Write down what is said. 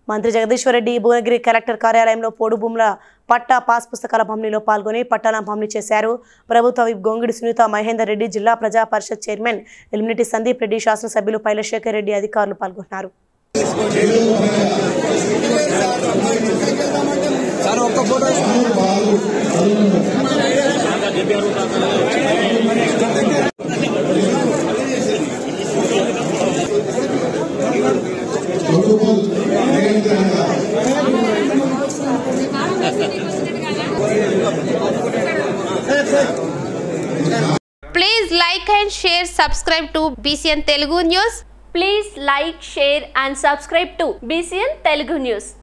మంత్రి జగదీశ్వర్ రెడ్డి భువనగిరి కలెక్టర్ కార్యాలయంలో పోడు భూముల పట్టా పాస్ పుస్తకాల పంపిణీలో పాల్గొని పట్టాల పంపిణీ చేశారు. ప్రభుత్వ విప్ గొంగిడి సునీత మహేందర్ రెడ్డి, జిల్లా ప్రజా పరిషత్ చైర్మన్ ఎలిమినేటి సందీప్ రెడ్డి, శాసనసభ్యులు పైలశేఖర్ రెడ్డి అధికారులు పాల్గొన్నారు. Please like and share, subscribe to Bcn Telugu News. Please like, share and subscribe to Bcn Telugu News.